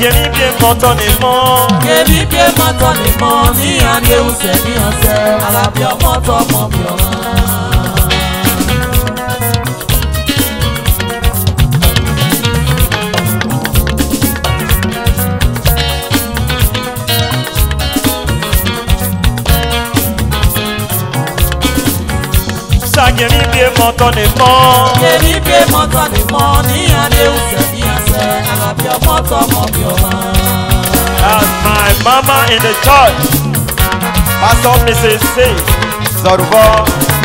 Sagemi bien montonement. Gemi bien montonement. Ni ane ou se ni ase. Alabia montonement bien. Sagemi bien montonement. Gemi bien montonement. Ni ane ou se ni ase. Alabia montonement bien. That's my mama in the church. Pastor Mrs. C. Zoruba.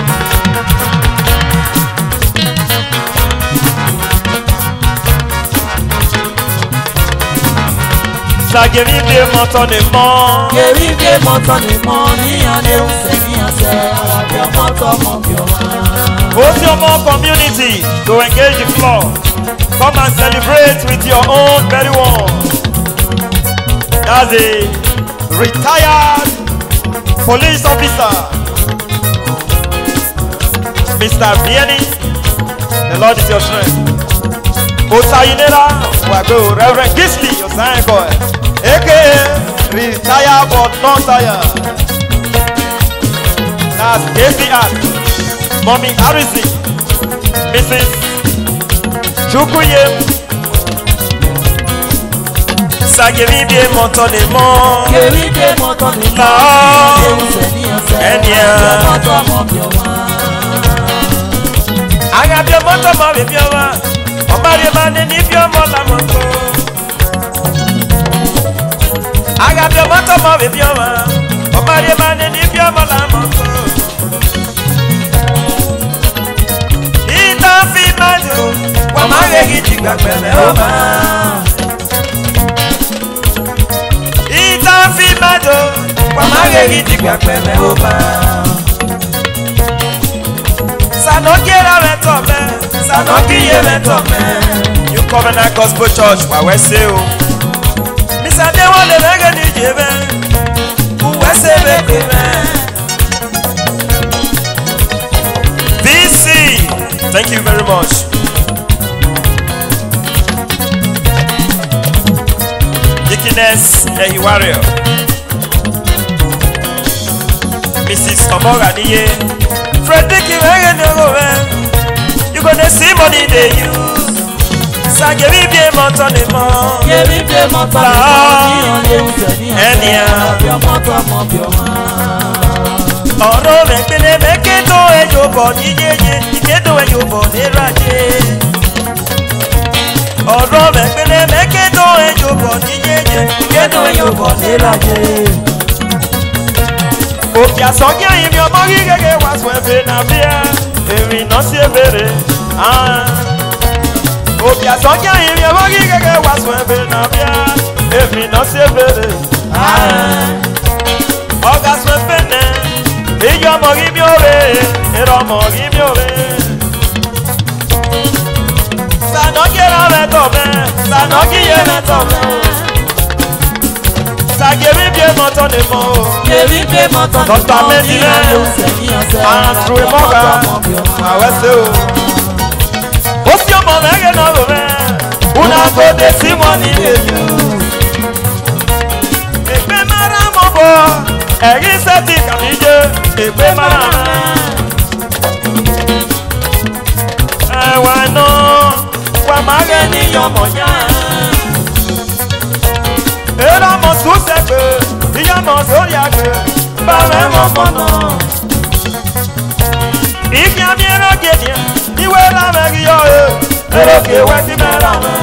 Sagemi bien montonement. Gemi bien montonement. Ni ane ou se ni ase. Alabia montonement bien. What's your more community to engage the floor? Come and celebrate with your own very one. That's a retired police officer, Mr. Vianney. The Lord is your strength. Osayinera, Wago, Reverend Gisley, your sign boy, aka retired but not tired. That's ACR. Mommy Harrison, Mrs. Chukuye. Sagemi bien montonement. Gemi bien montonement. Enya. Aga bien montonement be bien wa. Omari mane ni bien mola monto. Aga bien montonement be bien wa. Omari mane ni bien mola monto. Wa mage gidi gbagbe o ma. Ita fi mado. Wa mage gidi gbagbe o ma. Sanoki ra meto me. Sanoki ye meto me. You Covenant Gospel Church wa we se o. Mr. De wole mege ni jebe. We se be me. VC. Thank you very much. Dickiness Ehiwario, Mrs. Omora Niye, Frederick you gonna see money they use. Sagemi bien montonement. Gemi bien montonement. Ọ̀rọ̀ mẹ́gbẹ́lẹ́ mẹ́kẹ́tọ́ ẹ̀yọ́ bọ̀ ní yéye, ìkédò ẹ̀yọ́ bọ̀ ní rájé. Ọ̀rọ̀ mẹ́gbẹ́lẹ́ mẹ́kẹ́tọ́ ẹ̀yọ́ bọ̀ ní yéye, ìkédò ẹ̀yọ́ bọ̀ ní rájé. Òkè àsọ̀gí ẹ̀yìn mi ọmọ rí gẹ́gẹ́ wá sọ ẹ̀fẹ̀ náà bíẹ́, èrìn náà sí ẹ̀fẹ̀rẹ̀. Òkè àsọ̀gí ẹ̀yìn mi ọmọ rí gẹ́gẹ́ wá sọ ẹ̀fẹ̀ náà bíẹ́, èrìn náà sí ẹ̀fẹ̀rẹ̀. Ọ̀gá sọ ẹ̀fẹ̀ náà. Iyo mori mi ore, ero mori mi ore. Sanoki ra meto me, sanoki ye meto me. Sagemi bien montonement. Gemi bien montonement. Dr. Medina, Andrew Morgan, Awese o. Osi omo mege na lo me, una go de simoni de you. Epe mara mo bo. Ẹ̀rí sẹ́tì kàmíjé èpè máa ẹ̀wà náà wà máa rẹ̀ níyàn mọ̀nyá. Èrò ọmọ sùn sẹ́gbẹ̀ ìyàmọ̀ sórí àgbẹ̀ bàrẹ̀ mọ̀ mọ̀nà. Ìkí àmì ẹ̀rọ gèdè ìwé lámẹ́rì yọ èrò kéwẹ́ sí mẹ́ra mẹ́.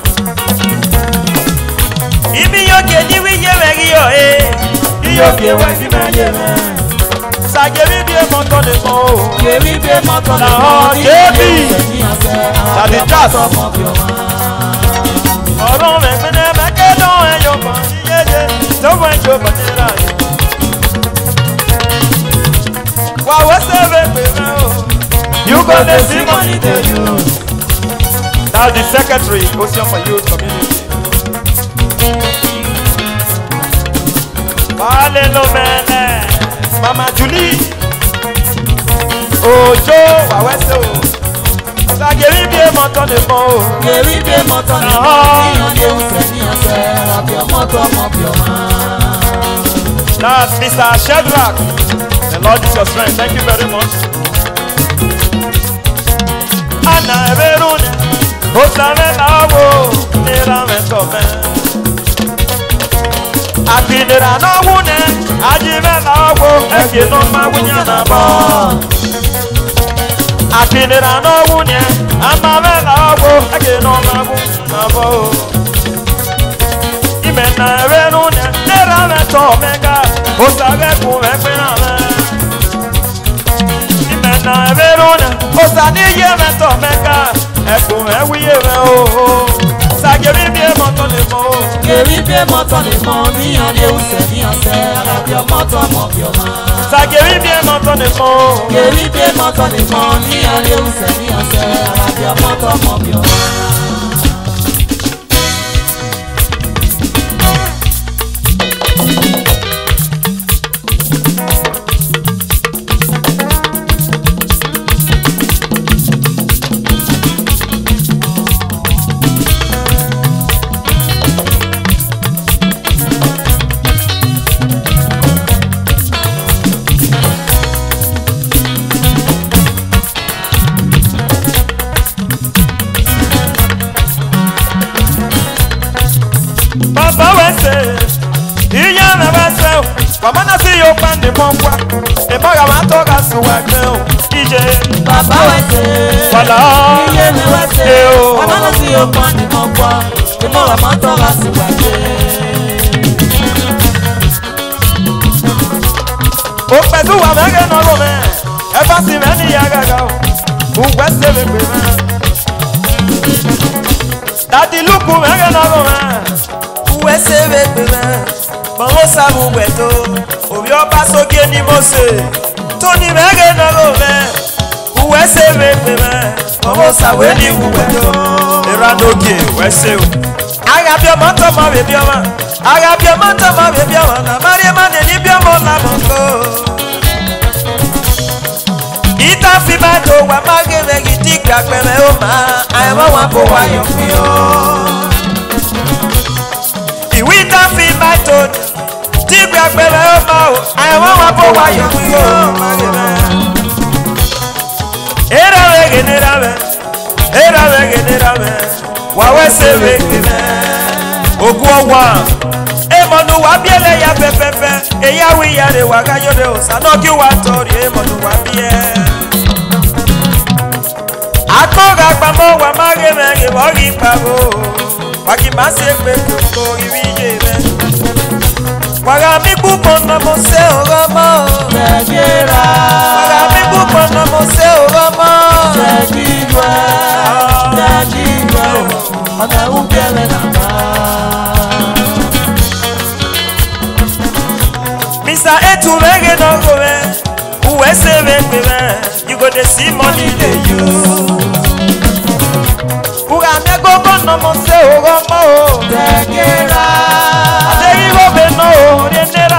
Ìbí yóò gèdè wíyé mẹ́rì yọ Yoke wesi meyeme. Sagemi bien montonement. Gemi bien montonement. Jebi. Sadi jas. Ọ̀rọ̀ mẹ́gbẹ́dẹ́ mẹ́kẹ́dọ̀ ẹ̀yọ̀ kan ní yéye tó fún ẹ̀jọ̀ kan ní ra yìí. Wà wọ́n sẹ́fẹ̀ pé mẹ́ o. You go dey see money dey use. That's the secretary Ocean for Youth Community. Wale lo mele, Mama Julie, Ojo, Wawese o. Sageri bien montant de bon. Geri bien montant de bon. Ni on est ni on sait. La bien montant mon bioma. That's Mr. Shadrach. The Lord is your strength. Thank you very much. Anna Everune. Osame Lawo. Nera Metome. Akinera no wune. Ajime Lawo. Eke no ma wunya na bo. Akinera no wune. Amame Lawo. Eke no ma wunya na bo. Imena Everune. Nera Metome ga. Osame kuwe kwena. Imena Everune. Osani ye Metome ga. Ekun ewiye me o. Sageri bien montant de bon. Geri bien montant de bon. Ni on est ni on sait. La bien montant mon bioma. Sageri bien montant de bon. Geri bien montant de bon. Ni on est ni on sait. La bien montant mon bioma. Wamana si yo pande mongwa. Emaga matoga suwageo. Ije. Papa wese. Wala. Iye me wese. Wamana si yo pande mongwa. Emaga matoga suwageo. Opezu wa mege no gome. Eba si meni yagaga. Ugwese bebe. Daddy luku mege no gome. Ugwese bebe. Mamo sabu weto, obi oba soge ni mose. Tony mege na gome, uwese mepeme. Mamo sawe ni weto, eranoge wese. Agabio manto ma bebi oma, agabio manto ma bebi oma. Na Maria mane ni biomo la mongo. Ita fi manto wa mage megi tika kweme oma. Ayama wapo wa yopio. Iwita fi manto. Tigbe agbere oma o, àwọn wa bo wa yo yo magebe. Era we genera me. Wa we se we kime. Ogu owa. E monu wa biele ya pepepe. E ya wi ya re wa ga yo de o sa no ki wa tori e monu wa bie. Akoga pamo wa magebe ge wo ri pabo. Wa ki ma se pe ko ri wi je be. Wagami bukono mose oromo. Segera. Wagami bukono mose oromo. Segidwa. Segidwa. Ona ubiele namba. Misa etu mege no gowe. Uwese mege. You go to see money they use. Wagami bukono mose oromo. Segera. No, Renera.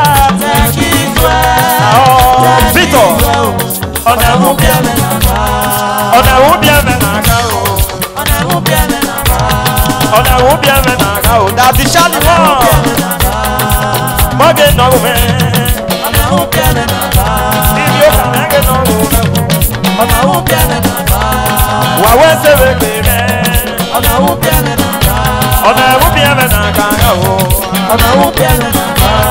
Vito. On a où bien menaka. On a où bien menaka. On a où bien menaka. On a où bien menaka. Daddy Shalima. Mage no me. On a où bien menaka. Video kanage no me. On a où bien menaka. Wawe se vekeme. On a où bien menaka. On a où bien menaka. On a où bien menaka.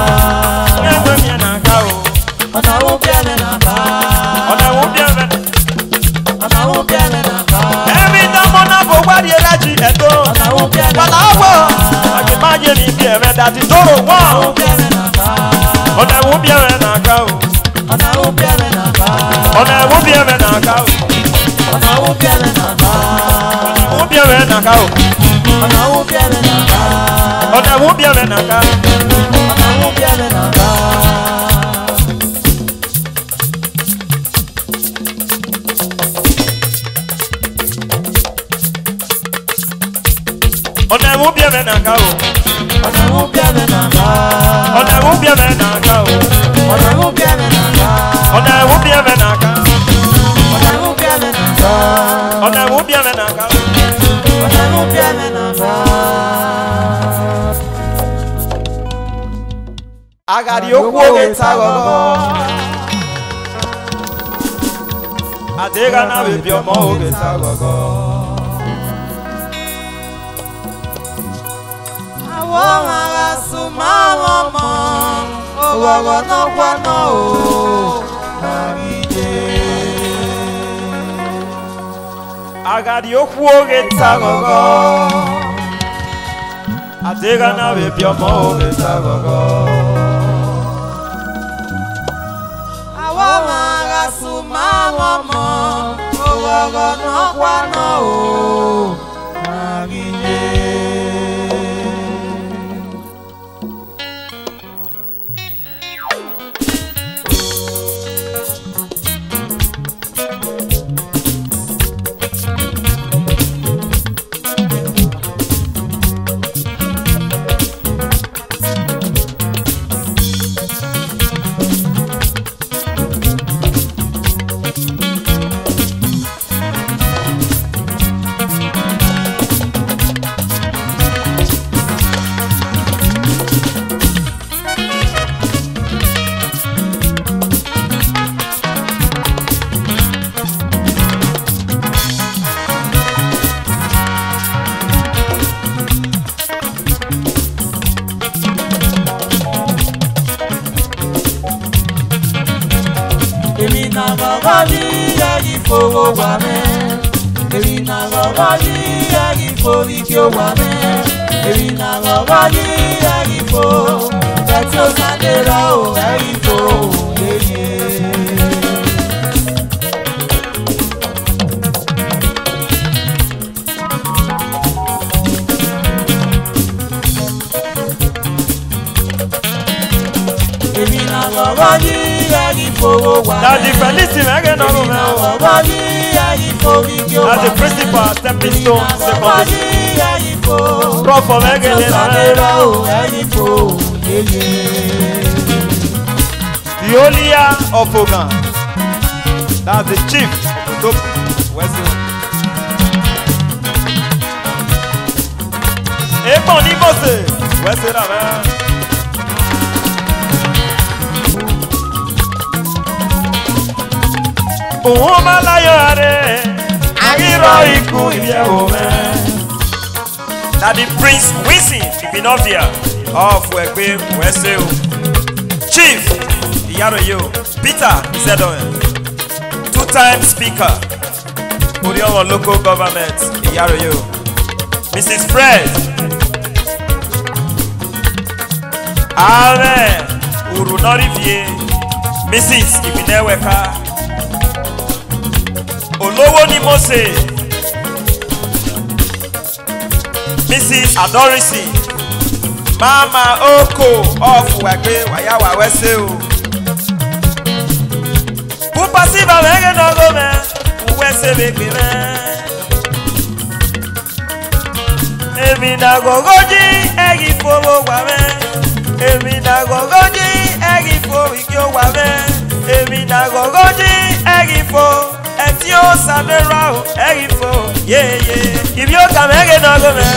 Every time on a go, what you like it go. But I can imagine if you ever that is all one. On a whoop your and a cow. On a whoop your and a cow. On a whoop your and a cow. On a whoop your and a cow. Whoop your and a cow. On a whoop your and a cow. On a whoop your and a cow. On a whoop your and a cow. On a whoop your and a cow. On a whoop your and a cow. On a whoop your and a cow. On a whoop your and a cow. On a whoop your and a cow. On a whoop your and a cow. Ona mu bia menanga. Ona mu bia menanga. Agari okwo getago. Adega na bebi omo getago. Awa suma mama. Owa no kwano. Agari okwo getago. Adega na bebi omo getago. Awa suma mama. Owa no kwano. Now the felicity again on now the principal stepping stone secondary prof from again the Olia of Ogan, that's the chief of West Ebony Mose West oh malayare agiro iku ibiewo me. Now the prince Wisi Ibinovia of Wegbe Weseo Chief Iyaroyo Peter Zedoe, two-time speaker Oriomo local government Iyaroyo Mrs. Fred Amen Urunorivie Mrs. Ibineweka Olowo ni Mose Mrs. Adorisi Mama Oko of Wegbe Wayawa Weseo Pupasi ba wege no go me Wese beke me Emi na gogoji egi fowo wa me Emi na gogoji egi fo ikyo wa me Emi na gogoji egi fo Etio Sanera Egifo, yeah. If you come again, no go man.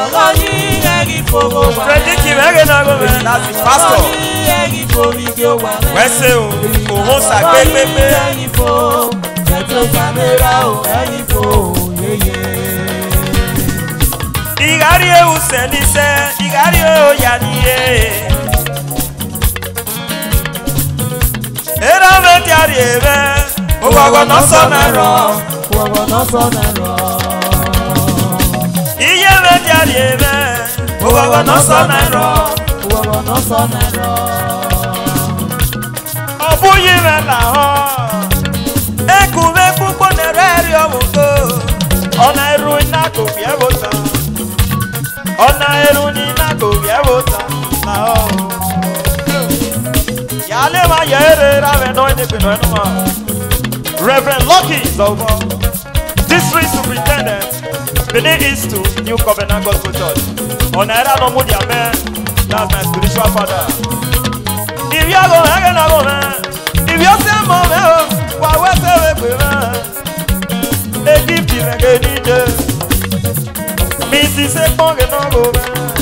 Predict him again, no go man. That's the pastor. Where say, oh, Sabe, Etio Sanera yeah. Igario Senise, Igario Yanie. Era Metiarieve. Owago no sonero. Iye mediarieve. Owago no sonero. Obuyi mela ho. Ekume pupo nereri omugo. Ona eru ina ko biebota. Ona eru ni na ko biebota. Na ho. Yale ma yere rave no ene pino eno ma. Reverend Lucky Zobo, District Superintendent, Benin East to New Covenant Gospel Church. On era no mudia man, that's my spiritual father. If you go again, I go man. If you say mom, why we say we man? Équipe Tirangénide. Missy c'est bon que non go.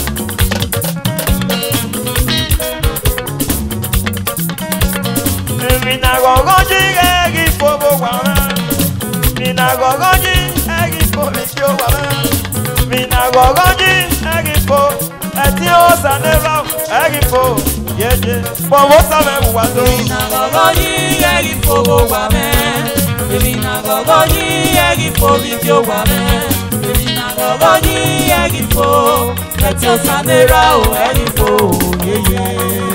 Mina gogoji egi fobo wama. Mina gogoji egi fobo wama. Mina gogoji egi fobo. Eti o saneva egi fobo. Yeje. Bobo same wazo. Mina gogoji egi fobo wama. Mina gogoji egi fobo wama. Mina gogoji egi fobo. Eti o saneva egi fobo. Yeje.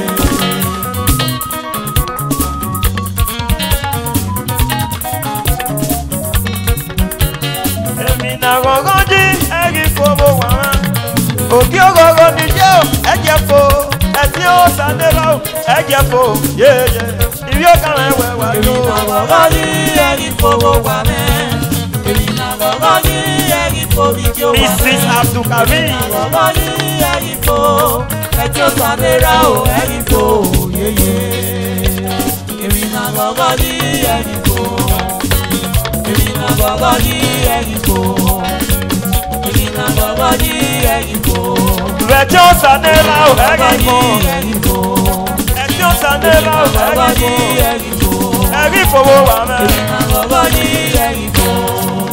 Mina gogoji egi fobo wama. Oki ogogo ni je o eje fo. Eti o saneva eje fo. Yeje. Ibi o kan ewe wa yo. Mina gogoji egi fobo wama. Mina gogoji egi fobo wama. Mrs. Abdul Karim. Mina gogoji egi fobo. Eti o saneva egi fobo. Yeye. Mina gogoji egi fobo. Mina gogoji egi fobo. Mina gogoji egi fobo. Eti o saneva egi fo. Eti o saneva egi fo. Egi fobo wama. Mina gogoji egi fobo.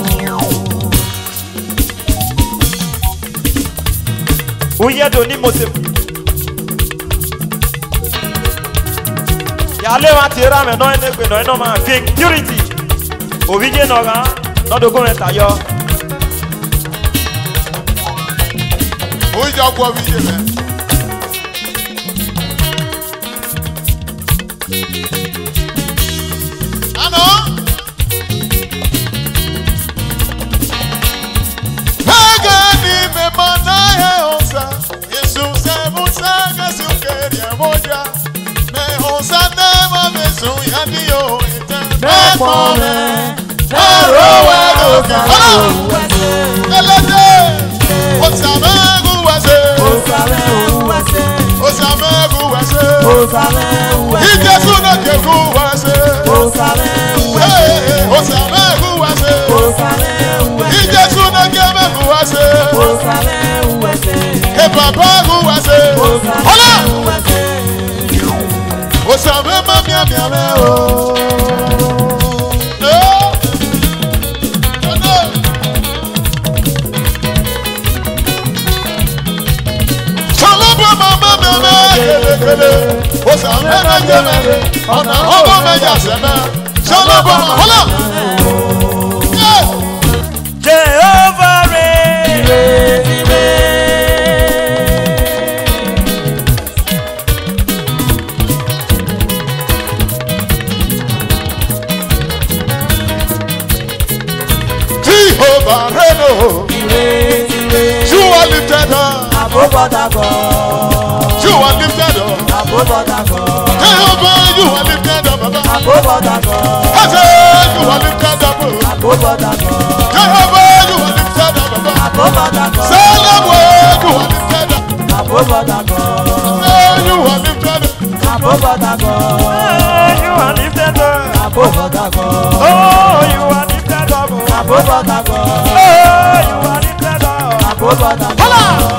Uye do ni mose. Yale wa tira me no ene gbe no ma fake purity. Obije no ga no document ayo. Oja kwa video me. Ano? Pagani me manaye onsa. Jesus se musa gasu keria moja. Me onsa nema mesu yandio ete. Me pone. Arowe doka. Elede. Osamegu wase. Osamegu wase. Ijesu na keku wase. Osamegu wase. Ijesu na keku wase. Epapagu wase. Hola. Osame mamia miame o. Osame mejemere, ona hobo meja seme. Shalobo hola. Jehovah reign. Jehovah reign. You are lifted up. You are lifted up. Jehovah, you are lifted up. I said you are lifted up. Jehovah, you are lifted up. Salamu, you are lifted up. You are lifted up. You are lifted up. Oh, you are lifted up. Oh, you are lifted up. Hola.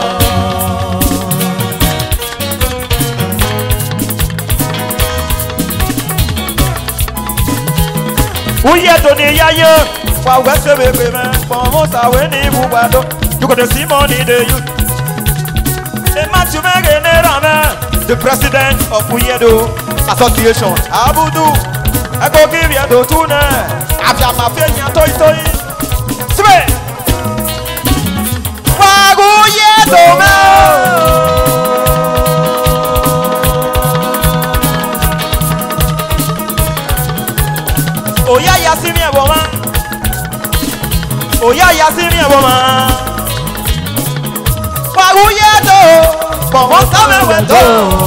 Uye to ni yaye, wa wese bebe me, for most we ni bubado. You got to see money the youth. The Matthew the president of Uyedo Association, Abudu. I go give you the tuna. After my failure, toy. Swear. Wagu Yedo me. Oya yasimi eboma. Oya yasimi eboma. Wagu Yedo. Bomo same wedo.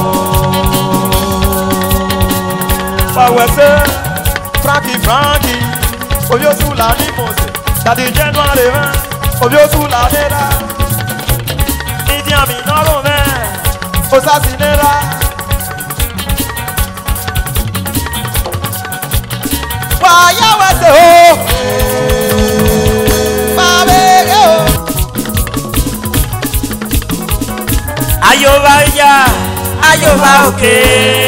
Fawese Frankie. Ehiosu la ni mose. Tadi January 20. Ehiosu la nera. Idi ami noro me. Osasi nera. Waya wese ho. Ayoba ya, ayoba okay.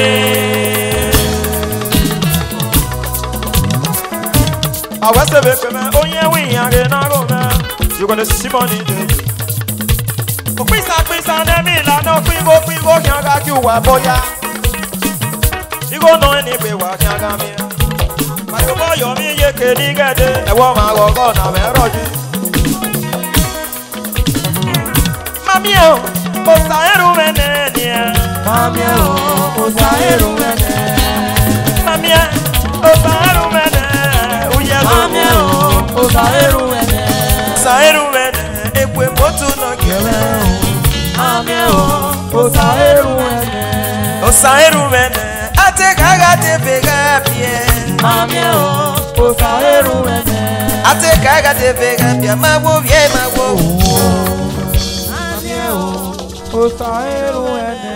I was the baby man, oh yeah, we are in our man. You're gonna see money day. Oh, please, and me, no, we go, can't got you, boy. You go know anyway, what can't come here. My boy, you're me, you can't get it. I want my walk on, I'm a roger. Mammy, Osaeru Mene, Mammy, Osaeru Mene, Mammy, Osaeru Mene, Mammy, Osaeru Mene, Osaeru Mene, Ekwe Motu no Kele, Mammy, Osaeru Mene, Osaeru Mene, Ate Kagate Begapie, Mammy, Osaeru Mene, Ate Kagate Begapie, Mawo, Ye, Mawo. Osaeru ene.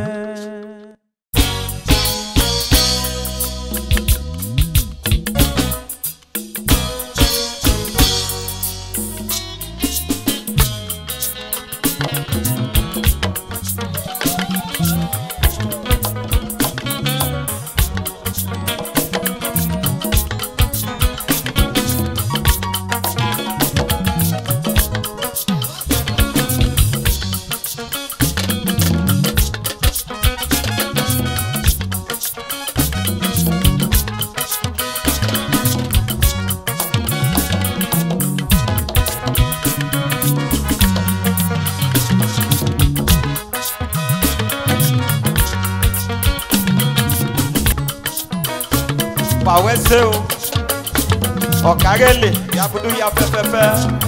Pawese o Okagele yabudu ya pepepe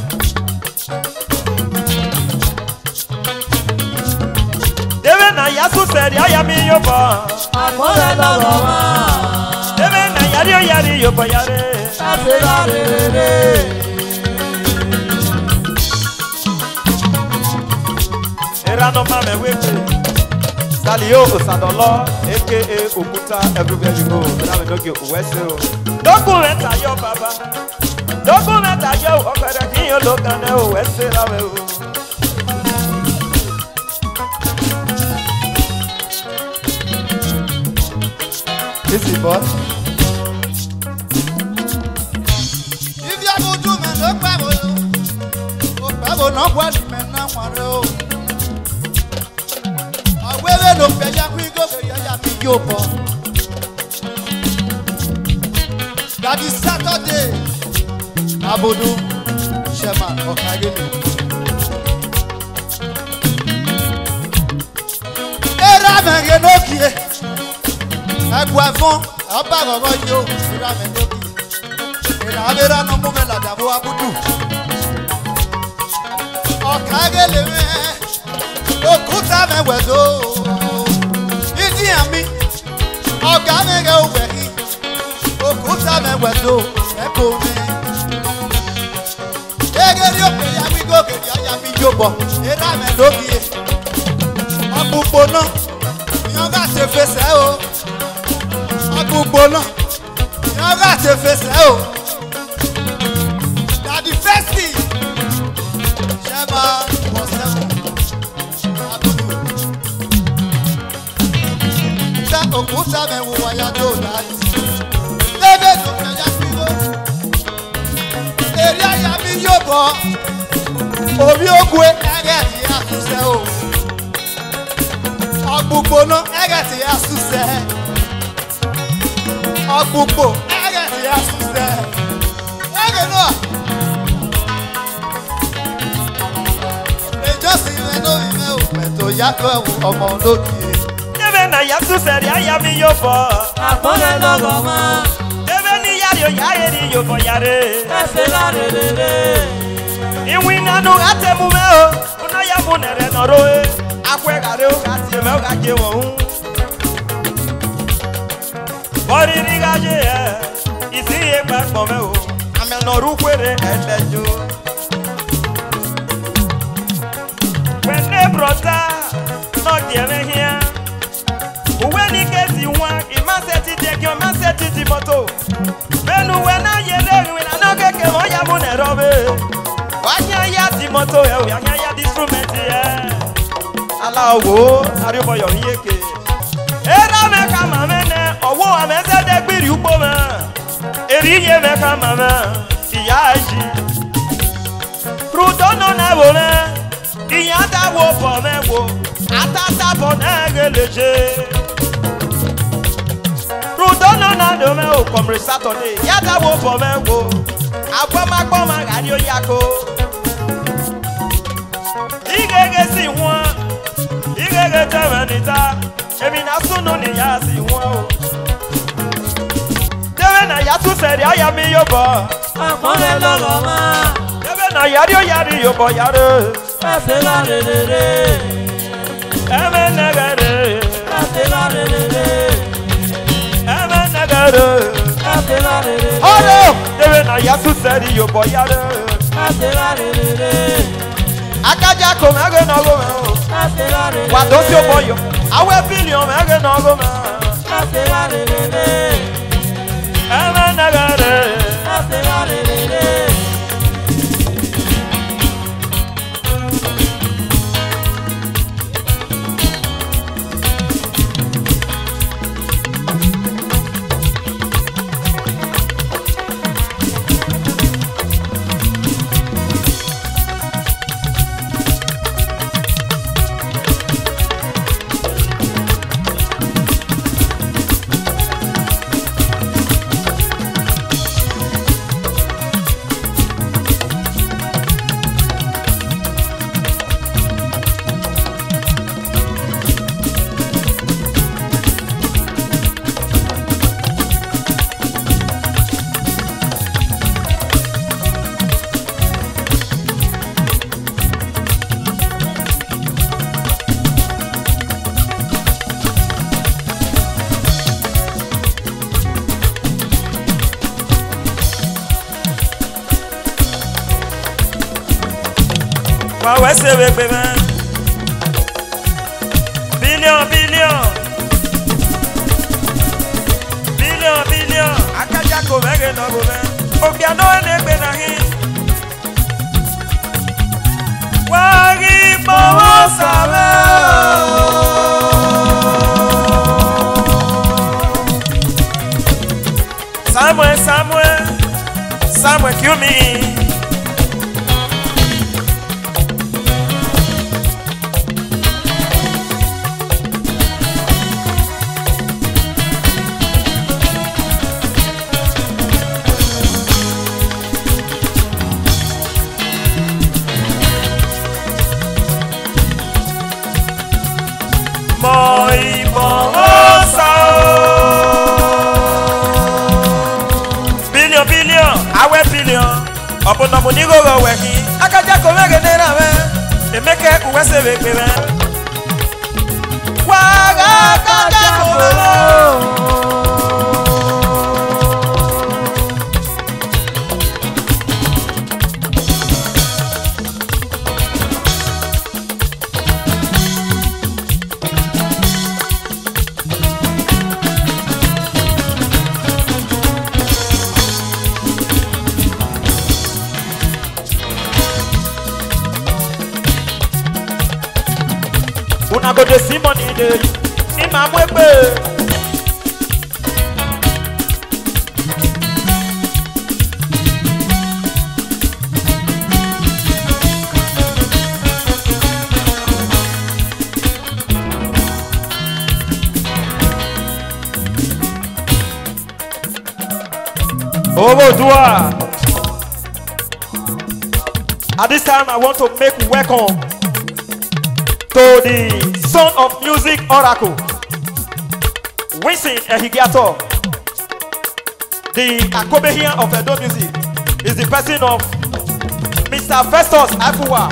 Deve na yasu seri ayami yoba Akole lọ́wọ́ Deve na yari yoba yare Afela rere Era no mame wepe Salio Osadolo, aka Okuta, everywhere you go. Now we don't get Wesso. Document your papa. Document your opera. You look at the Wesso. This is boss. If you have to man, no Pablo, no one man, no one. Wewe no peja kwigo ya mi yobo. That is Saturday. Abudu Shema Okagele. Era menge no kie. Agwafon abagogo yo era menge kie. Era no mo me la dabo abudu. Okagele me. Okuta me wezo Idi ami Oga me ge owehi Okuta me wezo Eko me Egeri ope ya mi go geri ya mi jobo Era me logie Agbugbo na Yoga se fese o Agbugbo na Yoga se fese o Na the first thing Shema was Okuta me wo ya do lati Lebe do ya piro Eri aya mi yobo Obi ogwe ege ti asuse o Ogbugbo na ege ti asuse Ogbugbo ege ti asuse Ege no Ejosi me no ime o Meto yato omo loki na yasu seri ayami yobo Akole logoma Deve ni yari yobo yare Efela rere Iwina no ate mume o Una ya munere noro e Akwe gare o gati me o gaje wo Bori ni gaje e Isi e pa me o Ame noru kwere elejo Wene brota No dieme here When he gets you one, he must set it, take your man set it, moto. When I yell, when I know get on your money, Robert. Why can't you have the moto? I can't have this instrument here. ala wo ari bo yo yeke era me ka mamene owo ameze de gbiri ugbo me eri ye me ka mama iya ji rudo no na wo me iya da wo po me wo atata po na geleje rudo no na do me o come Saturday ya da wo po me wo agbo ma radio yako igege si won igege tawanita emi na sunu ni ya si won o debe na ya tu seri aya mi yo bo Akore loro ma debe na yari yo bo yare ase la re re re eme negare ase la re re re eme negare ase la re re re oro debe na ya tu seri yo bo yare ase la re re re akaja ko mege no go me o ase la re re wa do si o boyo awe billion mege no go me ase la re re re eme negare ase la re re re wa wese we gbe me billion akaja ko mege no go me obi ano ene gbe na hi wa ri bowo sabe Samuel kill me Moi bosa billion awe billion opo no muni go we ki akaja ko mege nera we emeke uwese we pe we wa ga akaja ko una go de simoni de ima mwepe Over Dua. At this time I want to make welcome to the son of music oracle, Winston Ehiosu. The Akobehian of Edo music is the person of Mr. Festus Afuwa,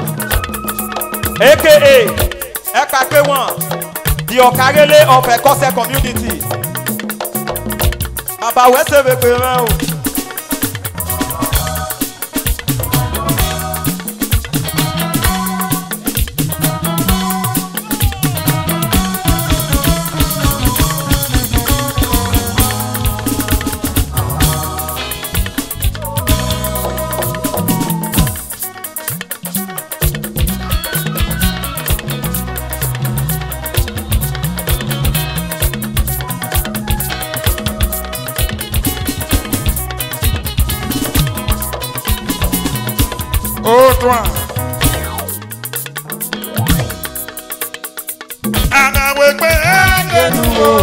aka Ekakewan, the Okarele of Ekose community. Baba Wese Beperan. toi. Anawekwe egenuo.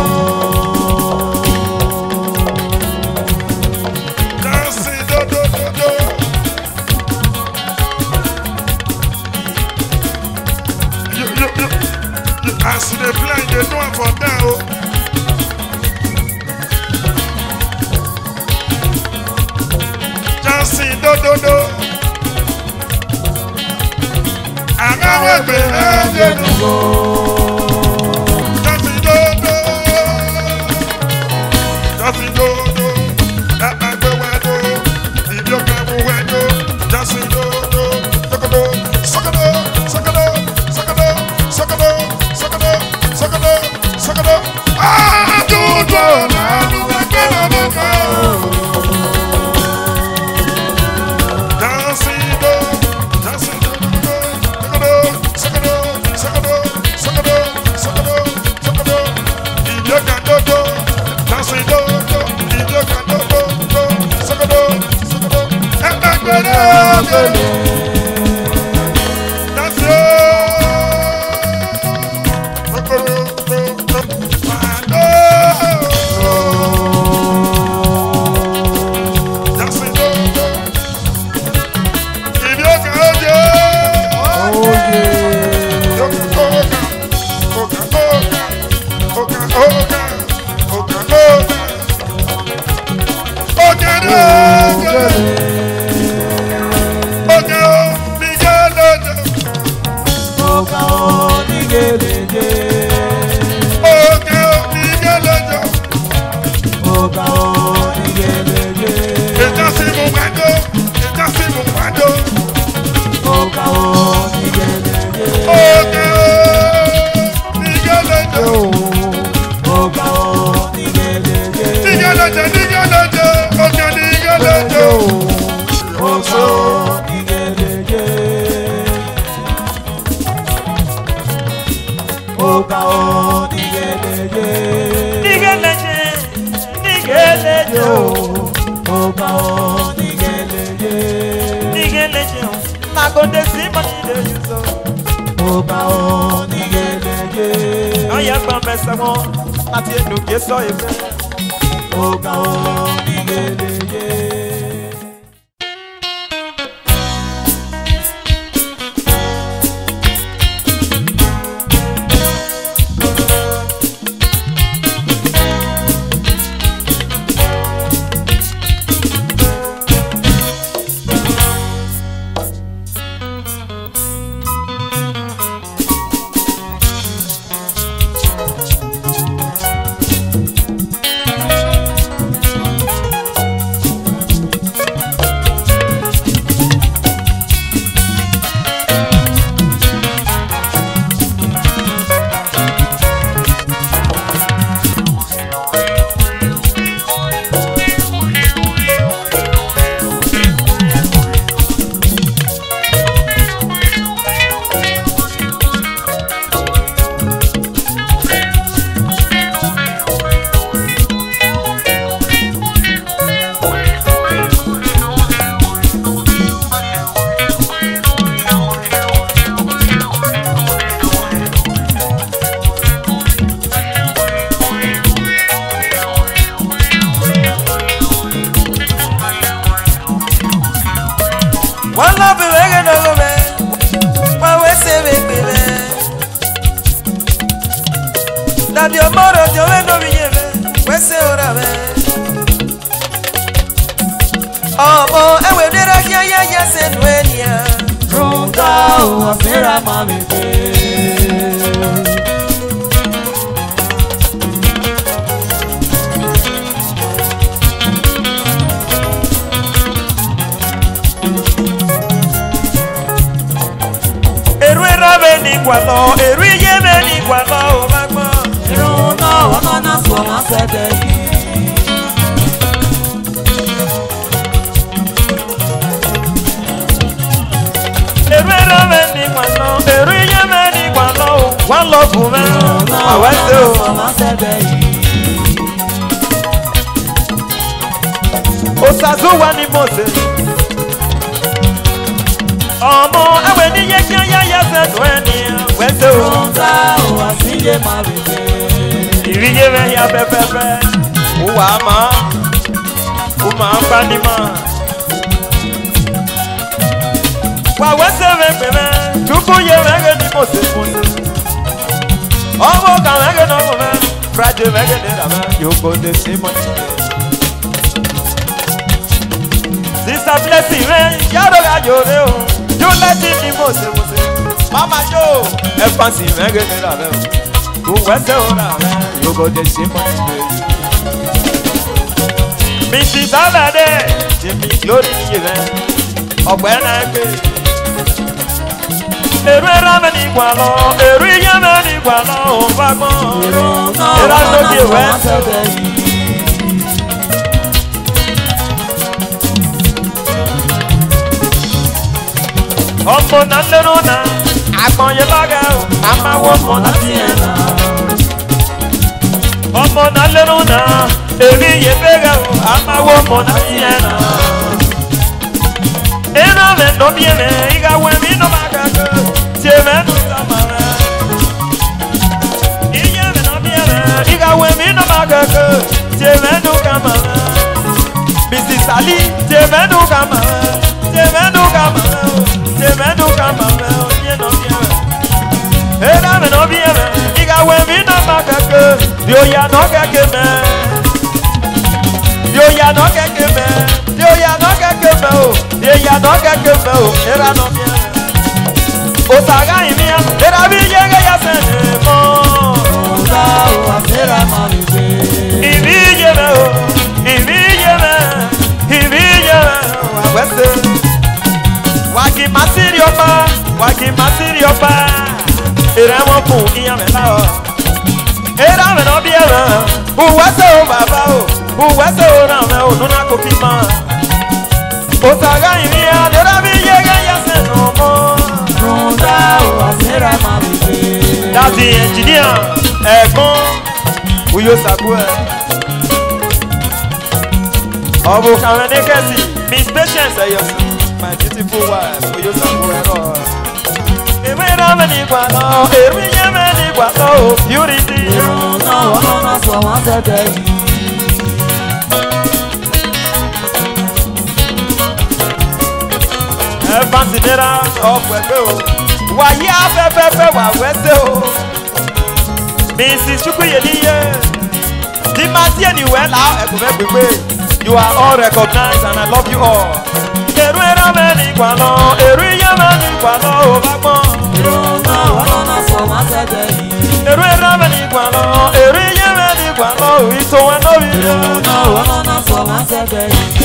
Dansi do do do do. As they play, they know for now. Dansi do do do. Anawekwe egenuo. Osazuwa ni Mose. Ọmọ ye kia ya ya se nweni wese o Ronda o asile mabebe. iriye me ya pepepe uwa ma uma panima wa wese me peme tuku ye mege ni mose mose omo ka mege no me Friday mege ni da me you go the same money Sister Blessing me yaro ga jore o you let it ni mose mose Mama Joe e fancy mege ni da me o wese o da me you go the same money Mrs. Alade, Jimmy Glory Niven, Ọ̀gbẹ́ni Ẹgbẹ́. Èrú ẹ̀rọ mẹ́ni ìgbà lọ, èrú ìyá mẹ́ni ìgbà lọ, òun bá gbọ́n. Èrú àgbọ̀dì ìwé ẹ̀sẹ̀. Ọmọ náà lérò náà, àgbọ̀nyẹ lọ́gà ó, a máa wọ ọmọ náà sí ẹ̀ náà. Ọmọ náà lérò náà. Eri ye bega o amawo mona siena Ena me no viene iga we mi no magaga tie me no samara Iye me no viene iga we mi no magaga tie me no kamara Mrs. Ali tie me no kamara tie me no kamara tie me no kamara ye no viene Ena me no viene iga we mi no magaga dio ya no keke me Yo ya no keke me, yo ya no keke me o, yo ya no keke me o, era no bien. O saga y mía, era bien llega ya se mo. Ronda o asera mabebe. Y ville me o, y ville me, y ville me o, wese. Waki masirio pa, era mo pu iya me la o. Era me no bien, o wese o baba o. Uwese ora me onuna kokima Osaga iria dera bi yega yase no mo Ronda o asera mabebe. That's the engineer Egbon Uyo Sakwe Obo Kamene Kesi Miss Patience Ehiosu My beautiful wife Uyo Sakwe Ewe rameni kwano Ewe yemeni kwano Purity Ronda o nona so wansebe. Fansidera ọ̀pẹ̀pẹ̀ o wàyí afẹ́fẹ́fẹ́ wà wẹ́sẹ̀ o Mrs. Chukwuyeliye Timothy Eniwela ẹ̀kúnfẹ́ gbégbé you are all recognized and I love you all. Èrú ẹ̀rọ mẹ́ni ìgbàlọ́ èrú iyẹ́ mẹ́ni ìgbàlọ́ ò bá gbọ́n. Ronda o nona so wansebe. Èrú ẹ̀rọ mẹ́ni ìgbàlọ́ èrú iyẹ́ mẹ́ni ìgbàlọ́ ìtò wọn lórí. Ronda o nona so wansebe.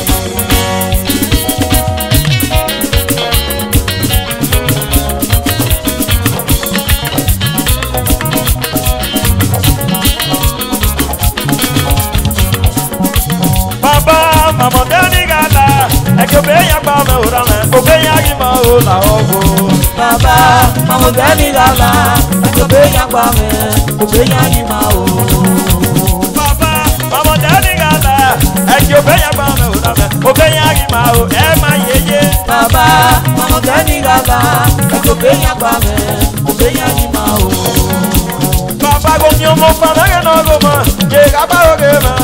Mamodeni gala, ekobe ya pa me urame, obe ya gima ola ogo. Baba, mamodeni gala, ekobe ya pa me, obe ya gima o. Baba, mamodeni gala, ekobe ya pa me urame, obe ya gima o. Ema yeye. Baba, mamodeni gala, ekobe ya pa me, obe ya gima o. Baba go mi omo pa me no go ma, ye ga pa o ge ma.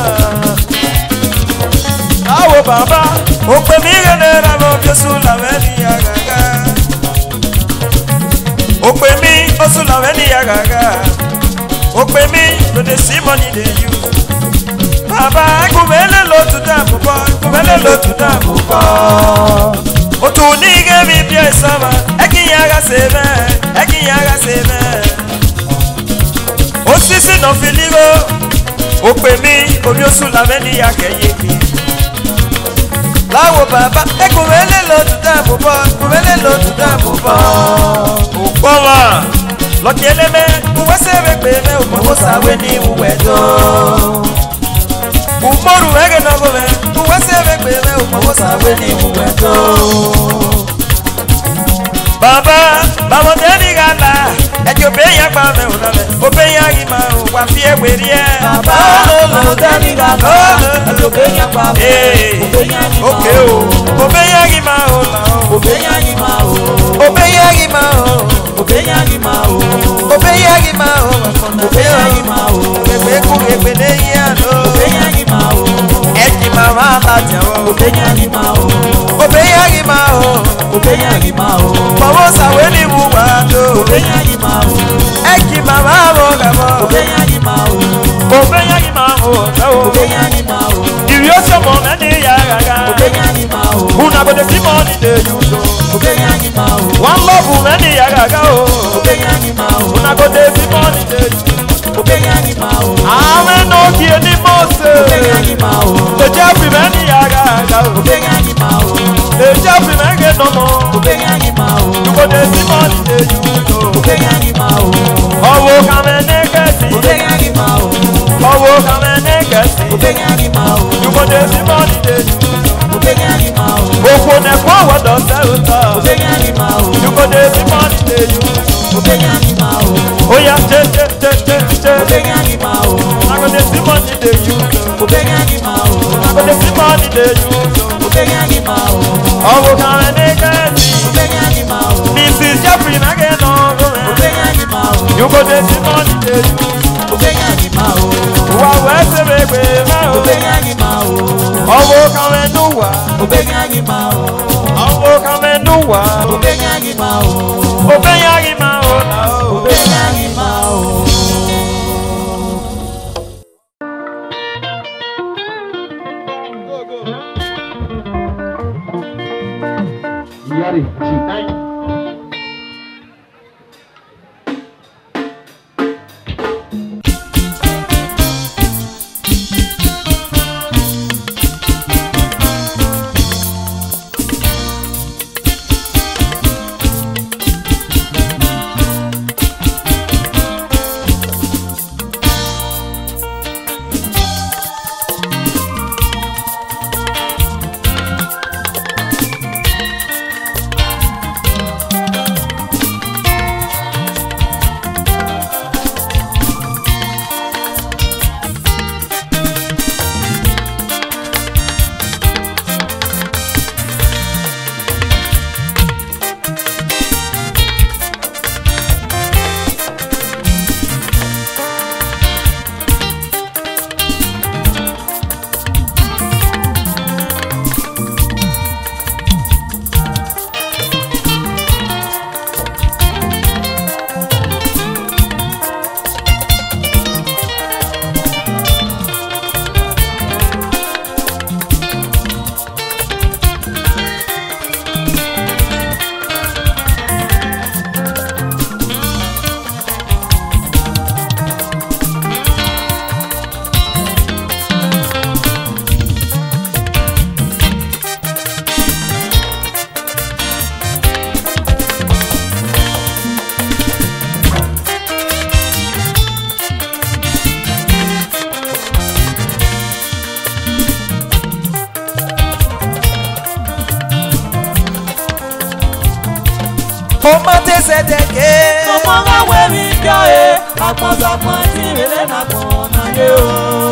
Awo baba, o pe mi genera mo Jesu la veni agaga. O pe mi osu la veni agaga. O pe mi no dey see money dey use. Baba, kumele lo tu da pupa, kumele lo tu da pupa. O tu ni ge mi pie sama, ekiyaga sebe, ekiyaga sebe. O sisi no filigo, o pe mi omi osu la veni agaye mi. Láwo bàbá ẹkùnrẹ́lé ló tún dáàbò bọ́ ẹkùnrẹ́lé ló tún dáàbò bọ́. Ògbọ́nwà lọ́kì ẹlẹ́mẹ́ uwẹ́sẹ̀rẹ̀ pèmẹ́ ògbọ́nwọ́sàwé ní ìwúwẹ̀ tó. Umoru ẹ̀gẹ̀ náà gómẹ̀ uwẹ́sẹ̀rẹ̀ pèmẹ́ ògbọ́nwọ́sàwé ní ìwúwẹ̀ tó. Baba, Baba Deni Gala, and you pay your family, obey Yagima, what fear with you. Baba Deni Gala, and you pay your family. Okay, obey Yagima, obey Yagima, obey Yagima, obey Yagima, obey Yagima, obey Yagima, obey Yagima, Ejima Rata, obey Yagima, obey Yagima, obey Yagima, Babosa Weni Buwando, obey Yagima, Ejima Rabo, obey Yagima, obey Yagima, obey Yagima, if you're someone and the Yaga, obey Yagima, who never the Simon in the Yudo, obey Yagima, one love who and the Yaga, obey Yagima, who never the Simon in the Yudo, obey Yagima, I'm not here anymore, obey Yagima, the Jeffrey and the Yaga, obey Yagima, the Jeffrey man get no more, obey Yagima, you got the Simon in the Yudo, obey Yagima, oh, come and negate, obey Yagima, oh, come and negate, obey Yagima, you got the Simon in the Yudo, obey Yagima, oh, the forward of Delta, obey Yagima, you got the Simon in the Yudo, obey Yagima, oh, yeah, obey Yagima, I got the Simon in the Yudo, obey Yagima, I got the Simon in the Yudo, obey Yagima, oh, come and negate, obey Yagima, Mrs. Jeffrey again, obey Yagima, you got the Simon in the Yudo, obey Yagima, wow, where's the baby, obey Yagima, oh, come and do what, obey Yagima, oh, come and do what, obey Yagima, obey Yagima, oh, obey Yagima. Omate sedeke, Ọmọ wa mi jọ e, àpọ̀jọpọ̀ tí ìrẹ̀lẹ̀ náà pọ̀ náà yé o.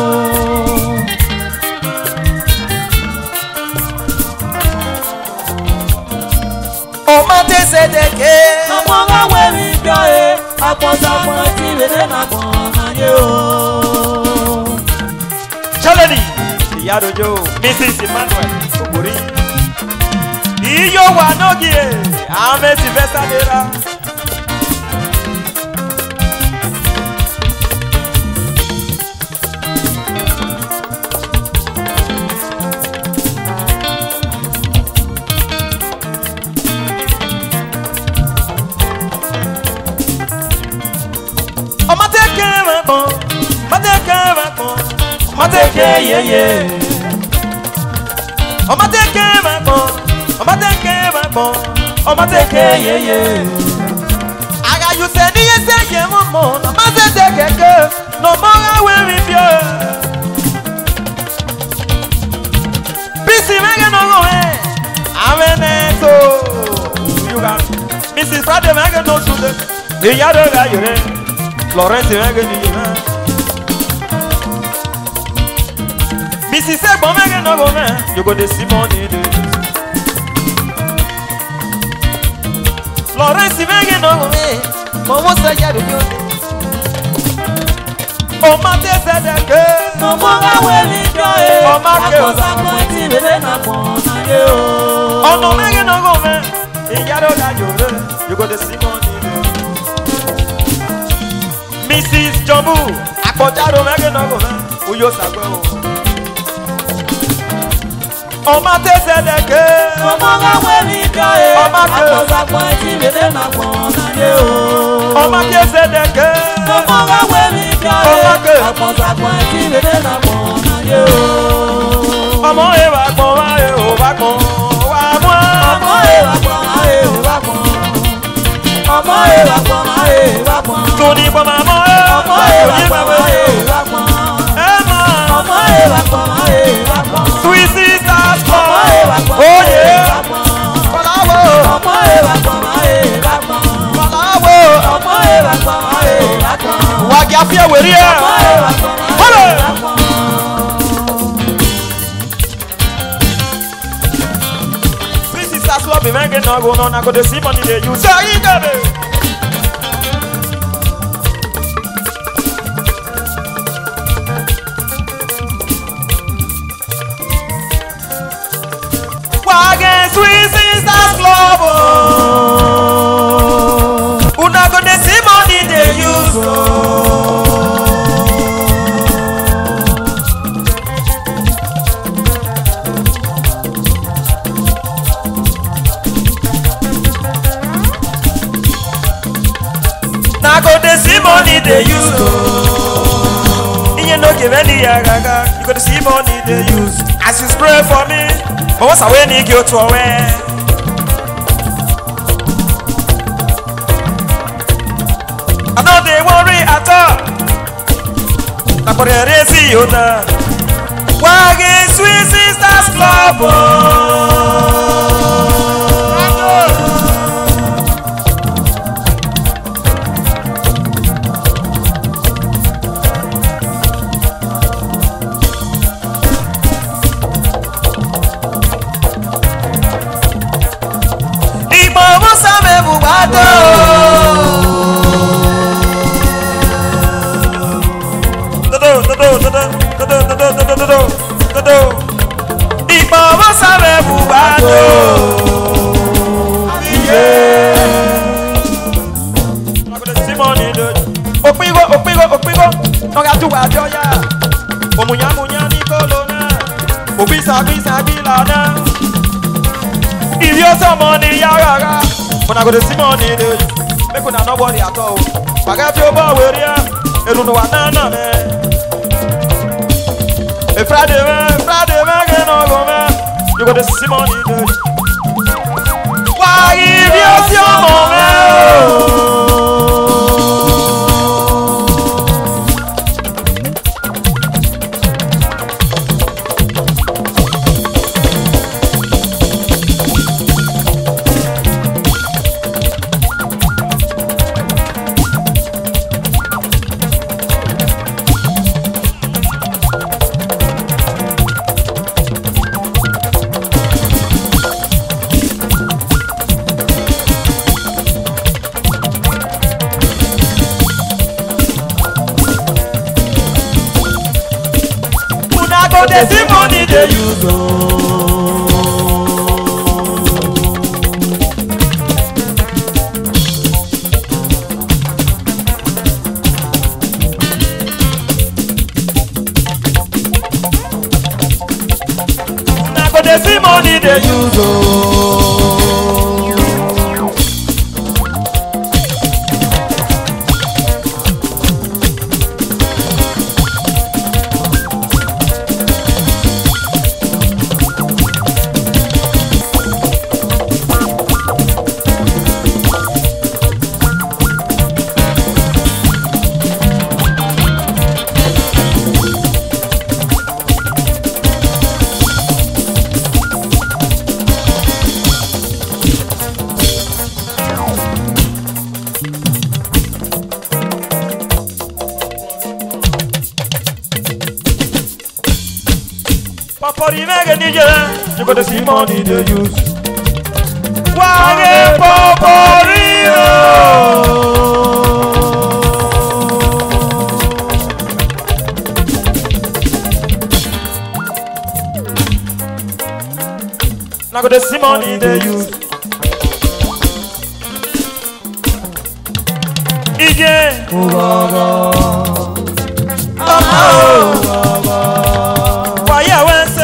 Omate sedeke, Ọmọ wa mi jọ e, àpọ̀jọpọ̀ tí ìrẹ̀lẹ̀ náà pọ̀ náà yé o. Chalani, Iyadojo, Mrs. Emmanuel, Obori. Iyo wa nogie, ame ti vesadera. Ọmọdéke yeye. Ọmọdéke mẹ́pọ̀, ọmọdéke mẹ́pọ̀, Ọmọdéke yeye. Agayuse ni yese ye momo, na mazete keke, no mora we ribio. Bisi mege no go he, aweneto. You got Mrs. Eyado ga yore. Florence mege ni yema. Mrs. Ebon mege no go me. You go dey see money dey. Florence mege no go me. Momo say yado mi o. O ma te se de ke. Momo ga we mi jo e. O ma ke o. Akosa ti bebe na pon na ye o. Ono mege no go me. Eyado ga yore. You go dey see money dey. Mrs. Jumbo, akọjaro mege no go me. Uyo sagbe o. O ma te se de ke. Momo ga we mi jo e. O ma ke. Akosa ti bebe na pon na ye o. O ma te se de ke. Momo ga we mi jo e. Ọmọge. Akosa ti bebe na pon na ye o. Ọmọ ewa gbọn wa e o wa gbọn wa mọ. Ọmọ ewa gbọn wa e o wa gbọn. Ọmọ ewa gbọn wa e o wa gbọn. Toni gbọn ma mọ e. Ọmọ ewa gbọn wa e o wa gbọn. Ẹ mọ. Ọmọ ewa gbọn wa e o wa gbọn. Sweet sisters gbọn. Ọmọ ewa gbọn wa Oye. e o wa gbọn. Kọ́láwó. Ọmọ ewa gbọn wa e o wa gbọn. Kọ́láwó. Ọmọ ewa gbọn wa e o wa gbọn. Wàgì àfihàn wèrè ẹ̀. Ọmọ ewa gbọn wa e o Wọ́lẹ̀. wa gbọn. Sweet sisters love me mege no go no na go dey see money dey use. Ṣé yí dẹ̀bẹ̀? Wàgì sweet sisters love o. Una go dey see money dey use o. Na go dey see money dey use o. Iye no give any agaga, you go dey see money dey use. As you spray for me, but once I win, you go to away. I no dey worry at all. Na for the race you na. Wagi sweet sisters club o. When I go to see money, make una no worry at all. Forget your boy, where you are. You don't know what na man. Friday man, get no go man. You go to see money, why give you your moment? The money they use Now go the money they use For the mega DJ, you got to see money they use. Wage Poporio. Now got to see money they use. Ije. Waya wense.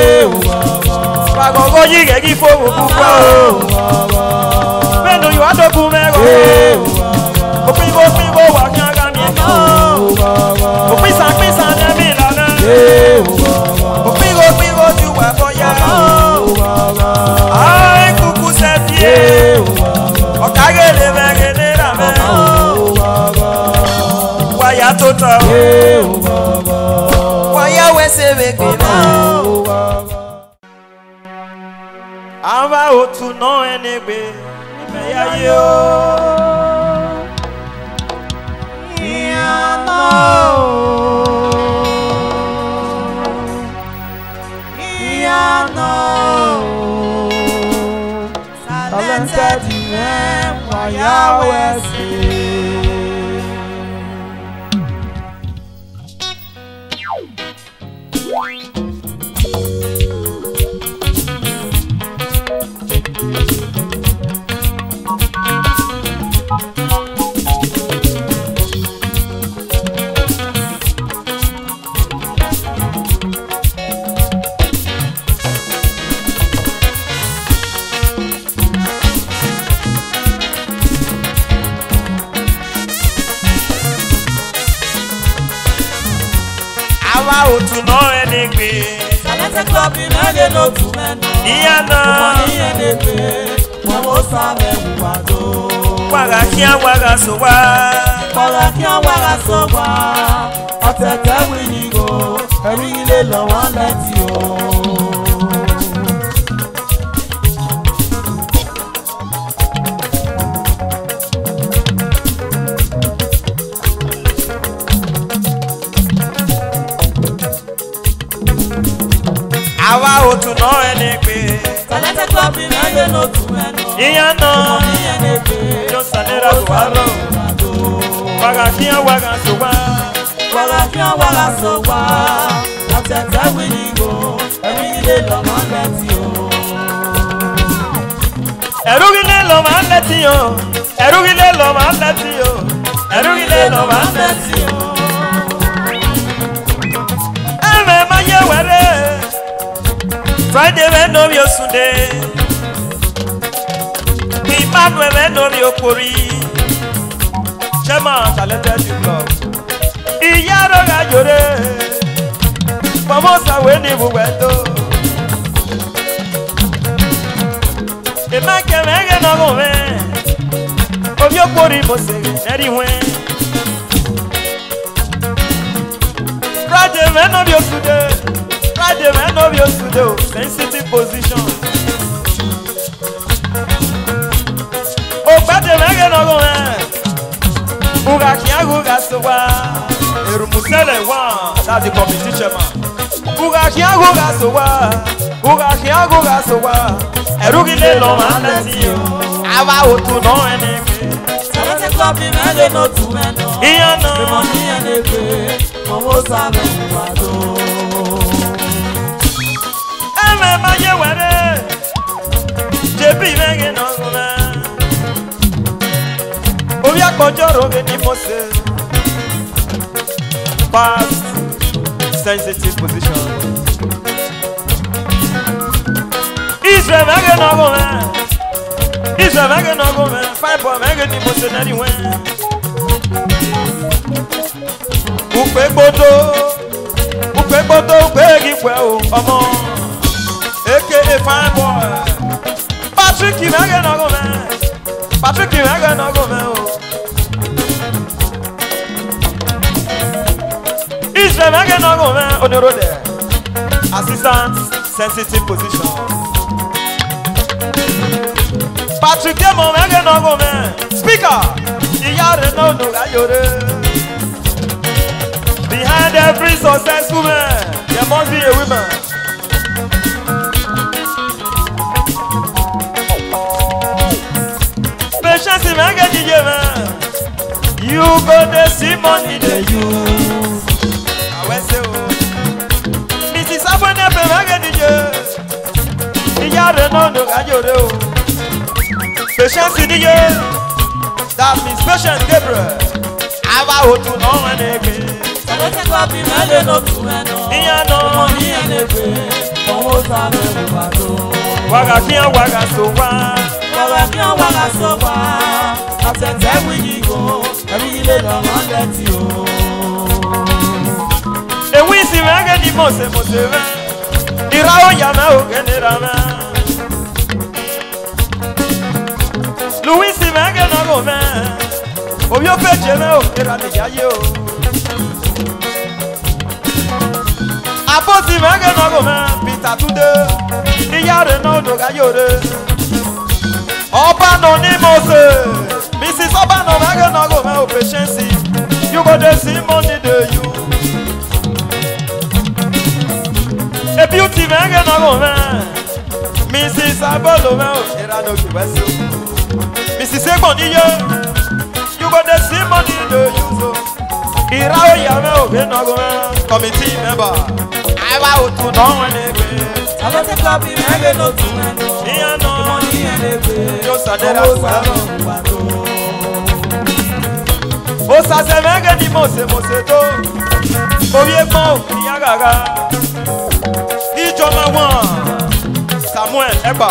Wagogo yige gifo pupa o. Bendo yo adogu mego. Opigo wa kanga mi. Opisa ne mi lana. Opigo ju wa boya. Ai kuku setie. Okagele vegene rame. Waya tota. Waya wense vegene. Ava otu no enegbe meya yo Iano talented men waya wesi otu no enegbe talented club imege no tu meno Iyana money enegbe mo sabe wado waga sowa otete winigo eri ile lo won leti o Awa otu no enegbe talented club imege no tu meno Iyana money enegbe Johnson era waro waga sowa otete winigo eri ile lo won leti o Erugile lo man leti yo Eme maye were Friday we no mi osunde Emmanuel we no mi okori Chema talented you club Iyaro ga jore Pomosa we ni buwendo Emake mege no go me Obi okori mo se eri wen Friday we no mi osunde sensitive position. Obade mege no go me. Uga kiaguga sowa. Erumusele one. That's the competition man. Uga kiaguga sowa. Erugile lo man leti yo. Ava otu no enebe. Talented club imege no tu meno Iyana money enegbe mo sabe wado Eme maye were Jebi mege no gome Obi akpojoro ge ni mose Past sensitive position Israel mege no gome Fine boy mege ni mose nari wen Ukwe gbodo gikwe o omo aka fine boy Patrick mege no gome o Israel mege no gome onoro there assistant sensitive position Patrick demo mege no gome speaker iyare no gayore Behind every successful man, there must be a woman. You go to see money the use. I will say, Mrs. Abone Pemagadi. Iyare no no kajore o. Patience in the year. That means Patience Gabriel. Ava otu no eneke. Salete kwapi mele no tueno. Iya no. Money eneke. Owo sabe ubado. Waga kia waga sowa. Waga kia waga sowa. Asete wijigo. Ebi ile lo mandeti o. Ewi si mege ni mose ve. Irao yama o generama. Louis si mege no go me. Obio peche me o era de yaye o. Apo si mege no go me. Peter tude. Iyare no do gayore. Oba no ni mose. Mrs. Oba no mege no go me o patience. You go dey see money dey you. A beauty mege no go me. Mrs. Abolo me o era no kiweso. Mrs. Egboniye, you go dey see money dey use o. Irawo yame o be no go me. Committee member, Ava otu no eneke. Salete kwapi mele no tueno. Iya no. Money eneke. Yo sadera Owo kwaro. sabe ubado. O sase mege ni mose to. Oye mo iya gaga. Ijoma won. Samuel Eba.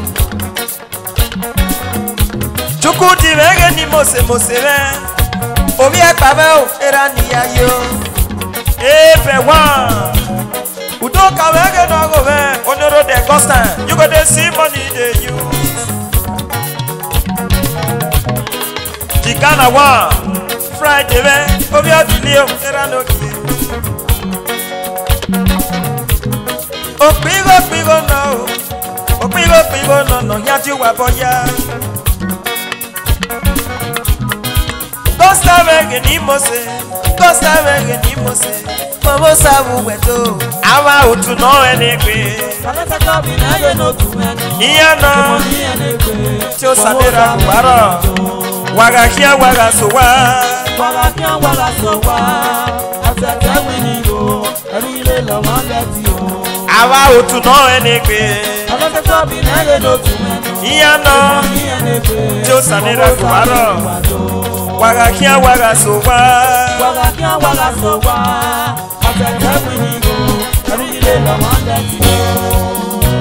Chukwudi mege ni mose re. Obi ekpa be o era ni ayo. Efe wa. Udo ka mege no go be. Onoro de constant. You go dey see money dey use. Jikana wa. Friday be. Obi odile o era no ki. Opigo no. Opigo no yati wa boya. Costa mege ni mose. Momo sabu weto. Awa otu no eneke. Salete kwapi mele no tueno. Iya no. Money eneke. Cho sadera kubaro. Waga kia waga sowa. Waga kia waga sowa. Asete wijigo. Ebi ile lo mandeti o. Awa otu no eneke. Salete kwapi mele no tueno. Iya no. Money eneke. Cho sadera kubaro. Waga kia waga sowa. Waga kia waga sowa. Asete wijigo. Ebi ile lo mandeti o.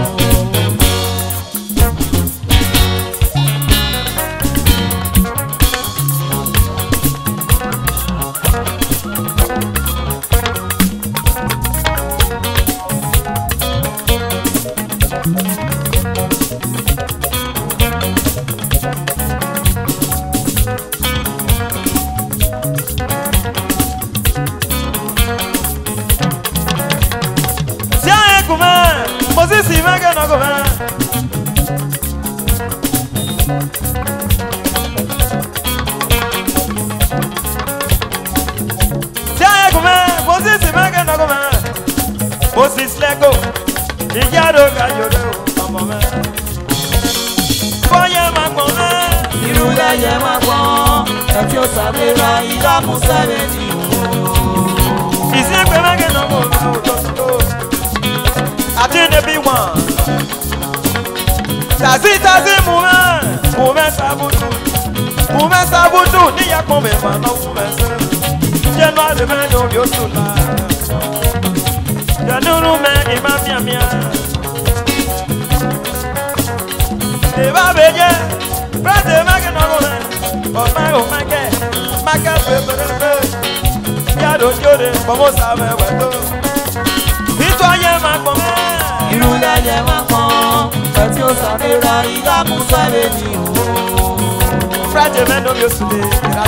Moses mege no go me. Tia go me. Moses mege no go me. Moses lego. Ijado ka yore o omo me. Boye ma gbon me. Irule ye ma gbon. Eti o sabera ida musare ni o. Isi pe mege no go me o to. Ati ne bi wan. Tazi mume sabutu ni ya kon me fa no mume se. January me no yo sula. Januru me ima mia. E ba beje. Brother make no go me. O ma ke. Maka pepe. Ya do jode, como sabe weto. Itoye ma kon me. Irule ye ma kon. Eti o sabera ida musare ni o. Friday men no yo sule.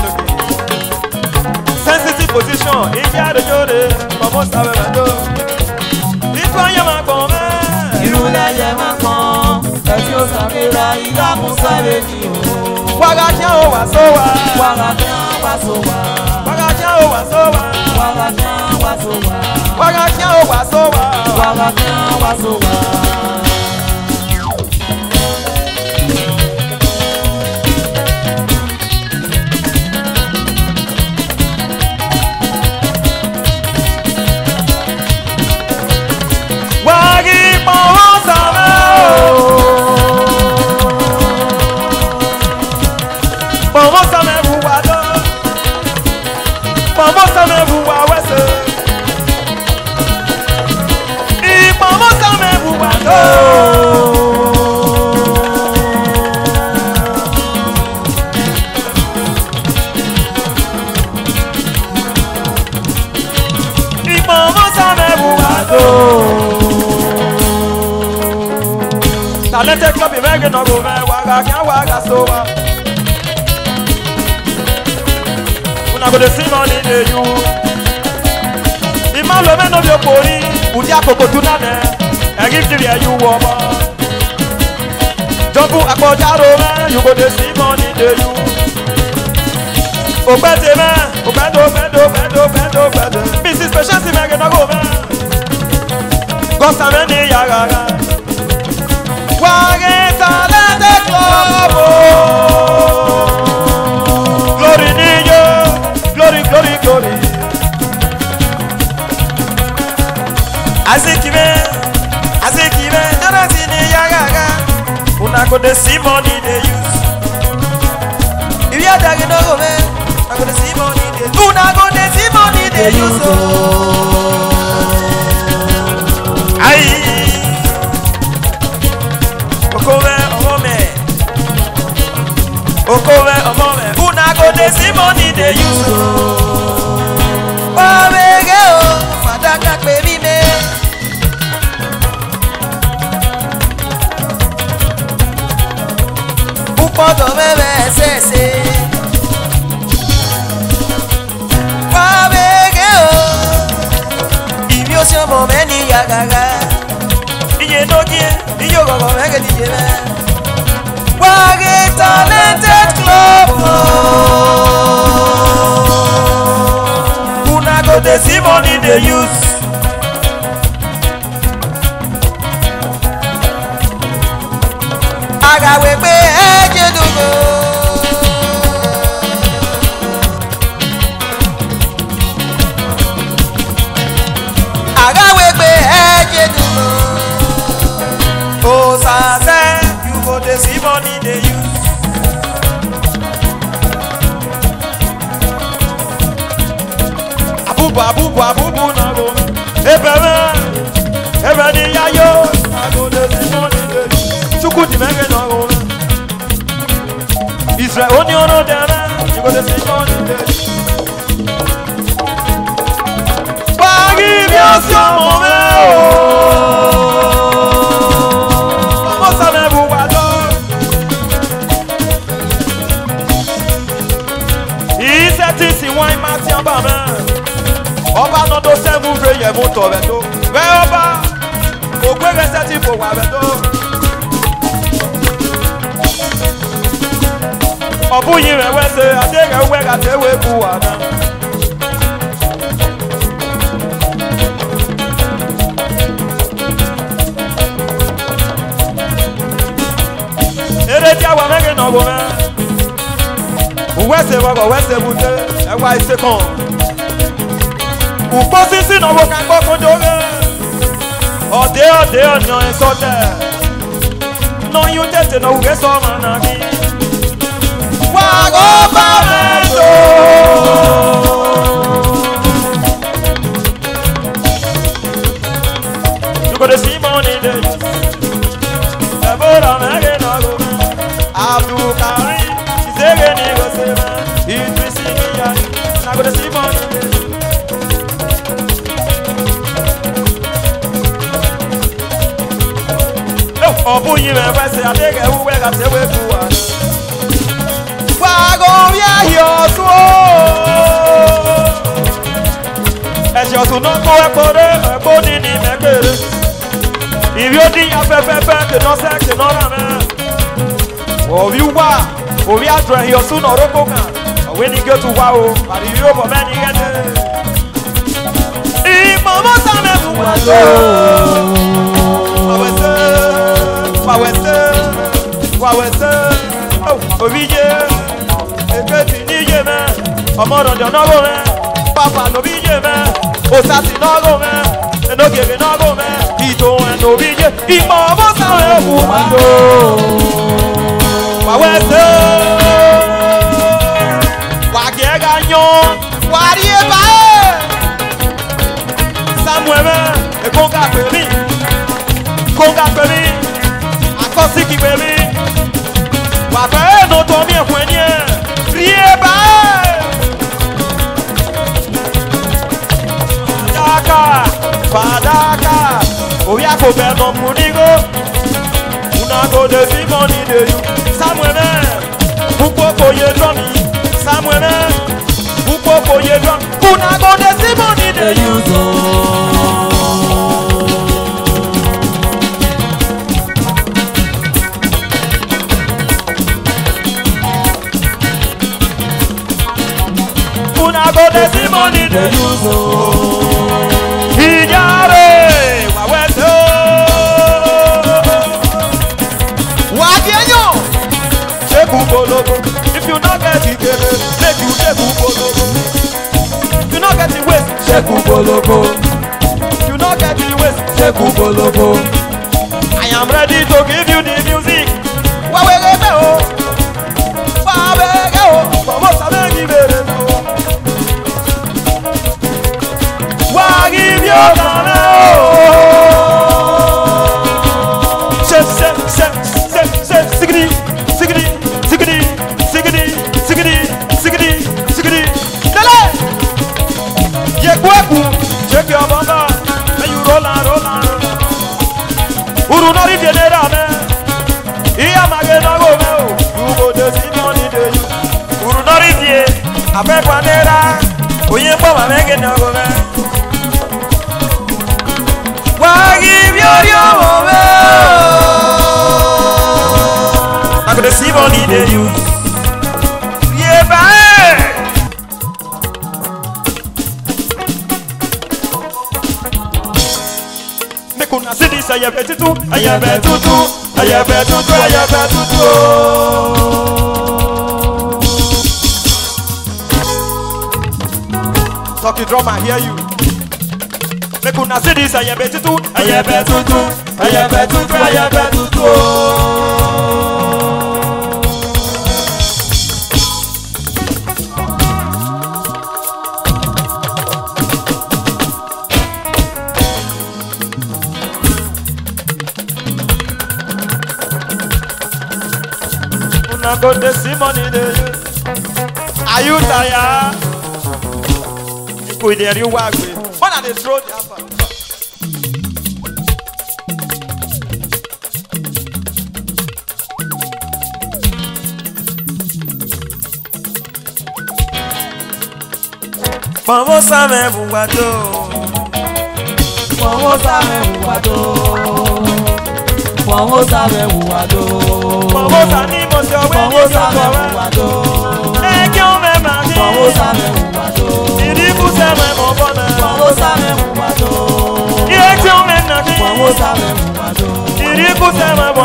Sensitive position, ija do jode, como sabe weto. Itoye ma kon me. Irule ye ma kon. Eti o sabera ida musare ni o. Waga kia o wa sowa. Waga kia wa sowa. Waga kia o wa sowa. Waga kia wa sowa. Waga kia o wa sowa. Waga kia wa sowa. Imamosa me buwa wese. Imamosa me buwa do. Imamosa me buwa do. Talented club imege no go me waga sowa. Una go dey see money dey you. Ima lo me no bi opori, udi akoko tuna ne. E give the you woman. Jumpu akojaro me, you go dey see money dey you. Obete me, obete. Mrs. Special si me no go me. Gosta me ni yagaga. Wage talented club. Glory niyo, glory. Azikime, narati ni yagaga. Una go dey see money dey use. If you are no go me, I go dey see money dey. Una go dey see money dey use. Aye. Okove omome, una go dey see money dey use. Obege o, fadaka pe mi me. Upoto bebe sese. Obege o, imi o se mo me ni yagaga. Iye nogie, iyo gogo mege ni jeme. Wage talented club. Una go dey see money dey use. Agawe pe eje dugo. Agawe pe eje dugo. O sase. Dey see money dey use. Abubu na go. Ebe ni yayo. I go dey see money dey use. Chuku di mege na go. Israel oni ono dem. You go dey see money dey use. Bagi mi osi omo me o. Oba no do se move ye moto beto. We oba ogwe reseti fo wa beto. Obu yin re we se adega we ga te we bu wa na. Ere dia wa mege no go me. We se bute e wa ise kon. Upo sisi no wo kan gbo konjoge. Ode onyan esote. No you tete no uge so managi. Wa go ba mendo. You go to see money dey. Ebora mege no go. Abdul Karim isege ni go se ma. Idrisi ni ya. Na go to see money dey. Obu yin me wese adege uwe ga se we buwa. Wa go ya Ehiosu. Ehiosu no ko ekore eboni ni megbere. Ibi odi afefe ke no se ke no ra me. Obi wa, obi adro Ehiosu no roko kan. We ni go to wa o, but ibi o bo me ni gete. Mama sa me buwa do. Wawese, oh, obije, eketi ni yeme, omodo de no go me, papa no bije me, osati no go me, no gebe no go me, ito en no bije, imomo sa me buwado. Wawese, wage ganyo, wari e ba. Conga baby, Akosiki baby. Papa no to mi kwenye. Rieba. Fadaka, oya ko be no munigo. Una go de simoni de you. Samuel, upo ye drum. Samuel, upo ye drum. Una go de simoni de you. Una go de simoni de you. Ijare, waweto. Wagenyo, sheku bologo. If you not get it, make you sheku bologo. If you not get it, waste sheku bologo. If you not get it, waste sheku bologo. I am ready to give you the music. Wawege o, wawege o, como sabe vivere o. Give your check your bamba, and you roll on. Uru nori genera me, iya magena go me, you go to see money de you. Uru nori die, ape panera, oye mama magena go me. Give your I'm gonna see money they use. Yeah, bye. Make una see this, I have better too. I have better too. I have better too. I have better too. Talkie drum, I hear you. Make una see this, I have better too. I have better too. I have better too. I have better too. Una go to see money there. Are you tired? You could hear you walk with. What are the throat? Vamos a ver buguado. Vamos a ver buguado. Vamos a ver buguado. Vamos a ni mocio, vamos a ver buguado. Que on me mari. Vamos a ver buguado. Iri kuse me mo bona. Vamos a ver buguado. Que on me naki. Vamos a ver buguado. Iri kuse me